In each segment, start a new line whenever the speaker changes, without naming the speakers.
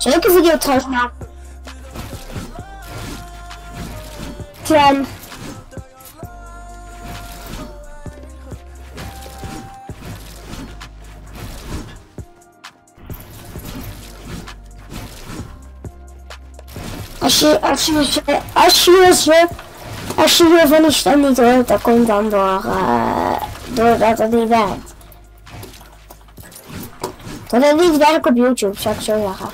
Zeker video trouwens maken. Klein. Als je van die stem niet hoort, dat komt dan doordat het niet werkt. Dat het niet werkt op YouTube, zou ik zo zeggen.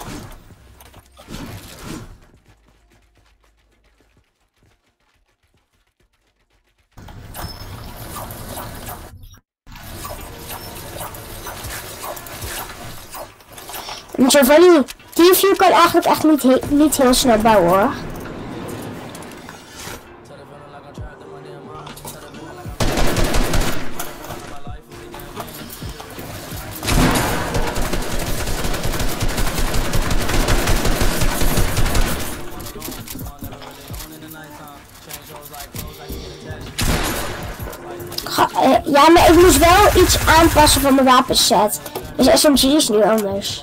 En Giovanni, TeamViewer kan eigenlijk echt niet heel snel bouwen hoor. Ja, maar ik moest wel iets aanpassen van mijn wapenset. Dus SMG is nu anders.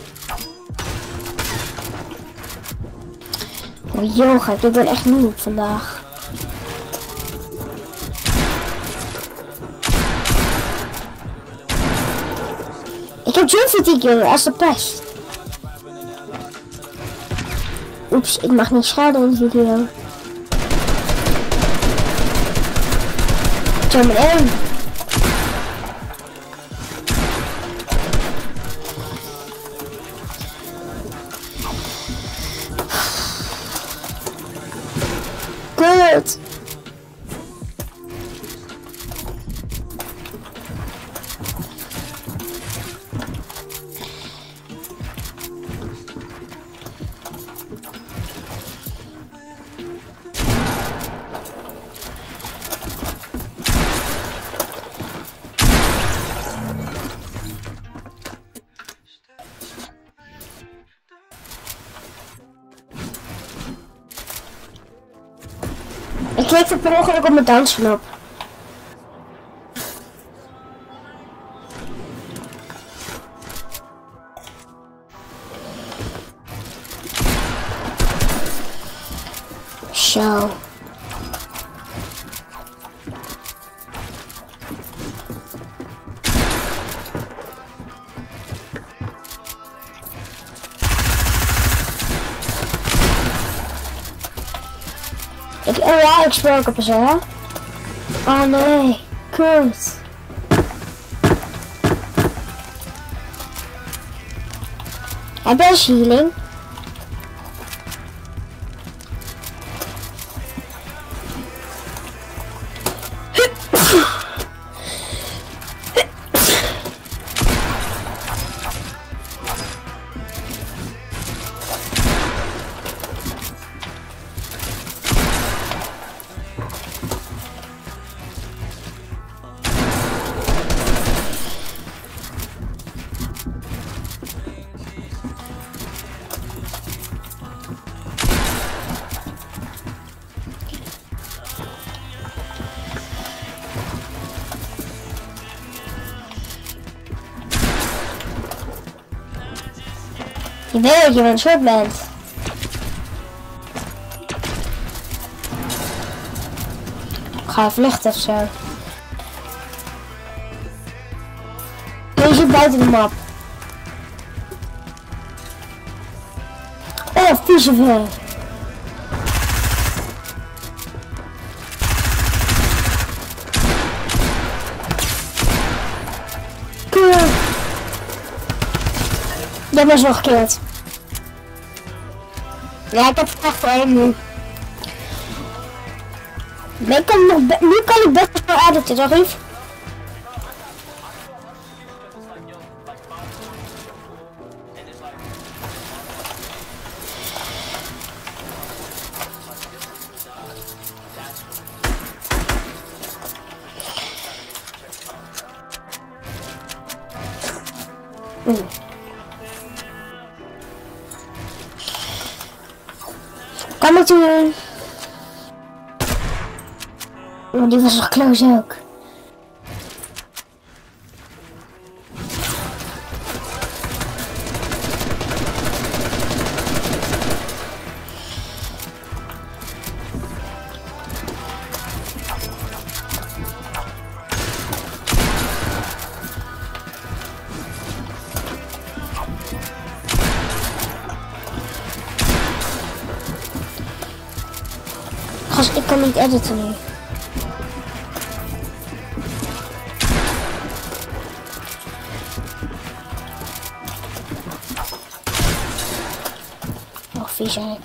Oh joh, ik ben echt moe vandaag. Ik heb jump fatigue als de pest. Oeps, ik mag niet schaden in de video. Jump in. Good. Ik klikte per ongeluk op mijn dansknop. Zo. Ik speel ook op ze, hè? Oh nee, kut. Heb je een healing? Je weet dat je een soort bent. Ik ga vluchten of zo. Je zit buiten de map. Oh, vieze veel. Cool. Je bent zo gekeerd. Ja, ik heb het echt voor hem nu. Nu kan ik best wel editen, toch lief? Kan het doen? Oh, die was nog close ook. Gast, ik kan niet editen nu. Oh, vies hè.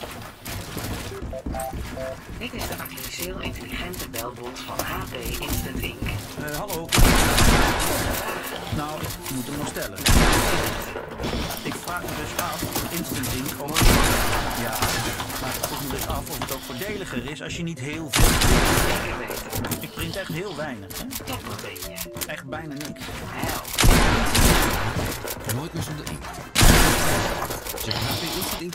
Dit is de artificieel intelligente belbot van HP Instant Ink.
Hallo. Nou, ik moet hem nog stellen. Ik vraag me dus af, Instant Ink, of... Ja, maar ik vroeg me dus af of het ook voordeliger is als je niet heel veel...
Zeker weten.
Ik print echt heel weinig, hè?
Tot wat ben je?
Echt bijna niks.
Help.
Nooit meer zonder inkt. Check HP Instant Ink.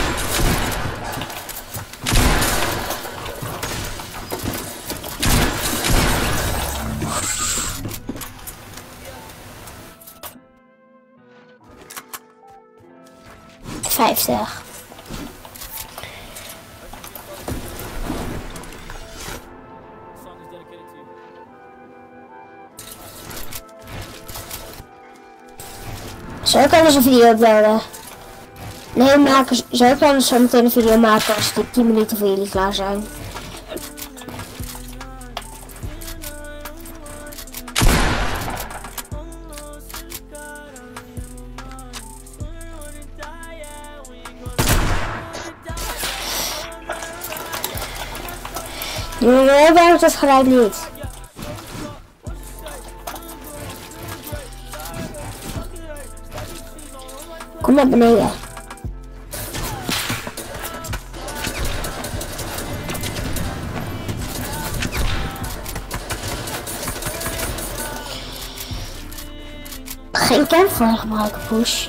50. Zou ik anders een video uploaden? Nee, maken. Zou ik anders zo meteen een video maken als die 10 minuten voor jullie klaar zijn? Nee, werkt het gelijk niet. Kom naar beneden. Geen campfire gebruiken, push.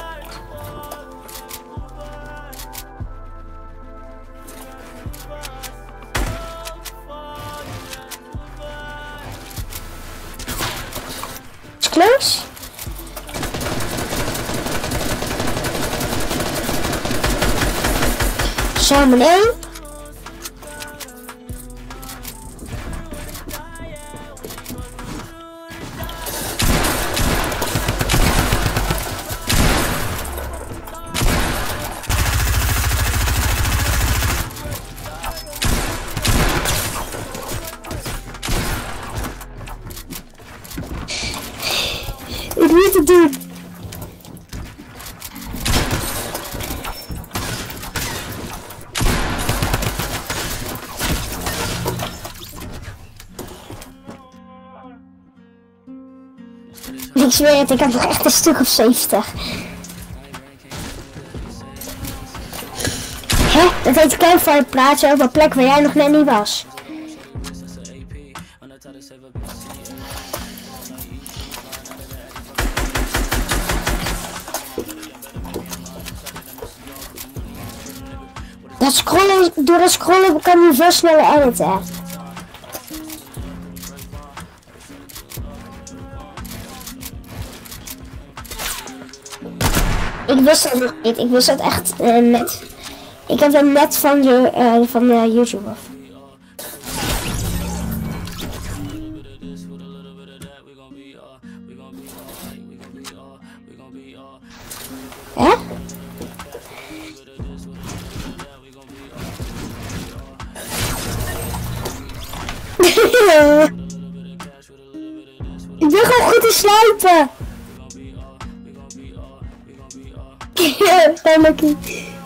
Is close? Zo, meneer. Ik weet het doen. Ik zweer het, ik heb nog echt een stuk of 70. Hè? Dat heet campfire praatje over een plek waar jij nog net niet was. Dat scrollen, door het scrollen kan je veel sneller editen. Ik wist het nog niet. Ik wist het echt net. Ik heb hem net van YouTube af. Hè? Ik ben gewoon goed in slijpen. Ja, Lucky.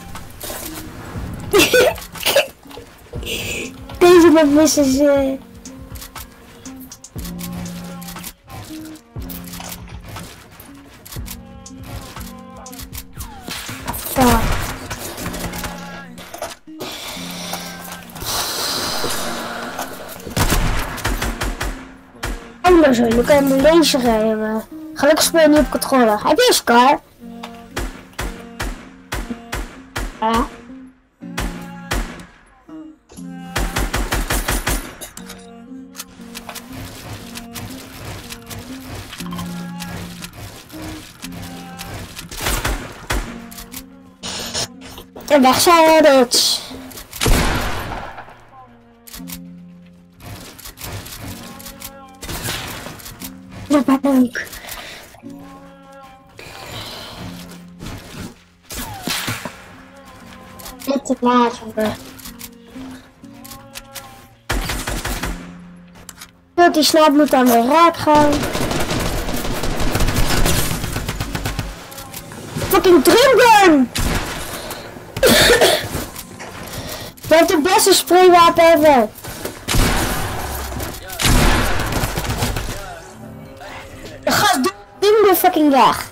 Deze map missen ze. Fuck. Anders zo, nu kan je mijn laser hebben. Gelukkig speel je niet op controle. Heb je een scar? Ja. En weg zijn we dus. Dat ben ik. Net te laat hebben. want die sniper moet dan weer raak gaan. Fucking drumgun! Je hebt de beste spraywapen ever. De gast doet me fucking weg.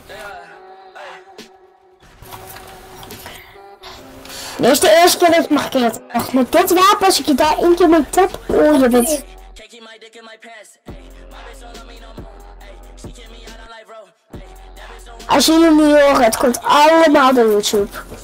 Dit is de eerste keer dat ik markeert. Echt, met dit wapen, als ik je daar één keer mee tap, oh je bent... Als jullie niet horen, het komt allemaal door YouTube.